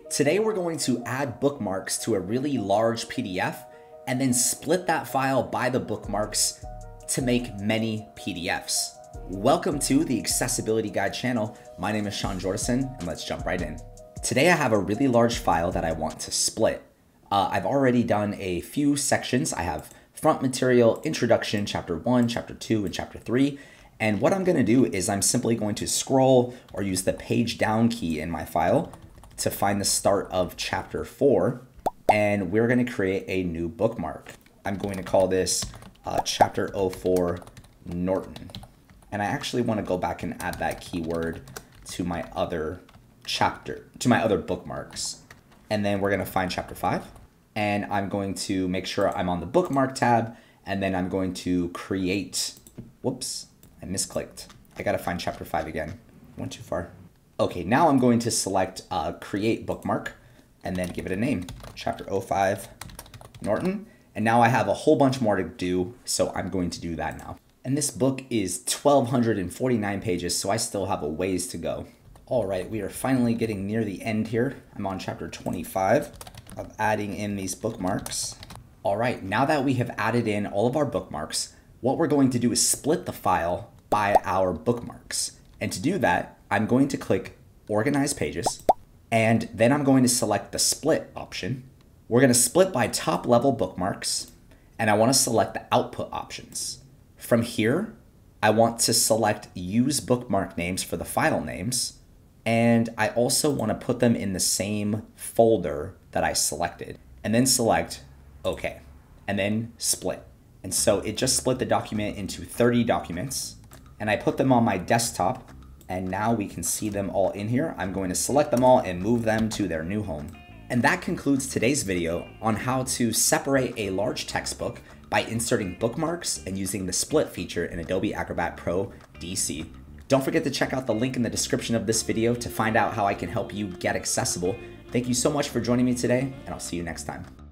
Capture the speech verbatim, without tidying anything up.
Today we're going to add bookmarks to a really large P D F and then split that file by the bookmarks to make many P D Fs. Welcome to the Accessibility Guide channel. My name is Sean Jordison, and let's jump right in. Today I have a really large file that I want to split. Uh, I've already done a few sections. I have front material, introduction, chapter one, chapter two, and chapter three. And what I'm gonna do is I'm simply going to scroll or use the page down key in my file to find the start of chapter four. And we're gonna create a new bookmark. I'm going to call this uh, chapter oh four Norton. And I actually wanna go back and add that keyword to my other chapter, to my other bookmarks. And then we're gonna find chapter five. And I'm going to make sure I'm on the bookmark tab. And then I'm going to create, whoops, I misclicked. I gotta find chapter five again. Went too far. Okay, now I'm going to select uh, create bookmark and then give it a name, chapter oh five Norton. And now I have a whole bunch more to do, so I'm going to do that now. And this book is twelve forty-nine pages, so I still have a ways to go. All right, we are finally getting near the end here. I'm on chapter twenty-five of adding in these bookmarks. All right, now that we have added in all of our bookmarks, what we're going to do is split the file by our bookmarks. And to do that, I'm going to click Organize Pages, and then I'm going to select the Split option. We're going to split by top level bookmarks, and I want to select the output options. From here, I want to select Use Bookmark Names for the file names, and I also want to put them in the same folder that I selected, and then select OK, and then Split. And so it just split the document into thirty documents, and I put them on my desktop, and now we can see them all in here. I'm going to select them all and move them to their new home. And that concludes today's video on how to separate a large textbook by inserting bookmarks and using the split feature in Adobe Acrobat Pro D C. Don't forget to check out the link in the description of this video to find out how I can help you get accessible. Thank you so much for joining me today, and I'll see you next time.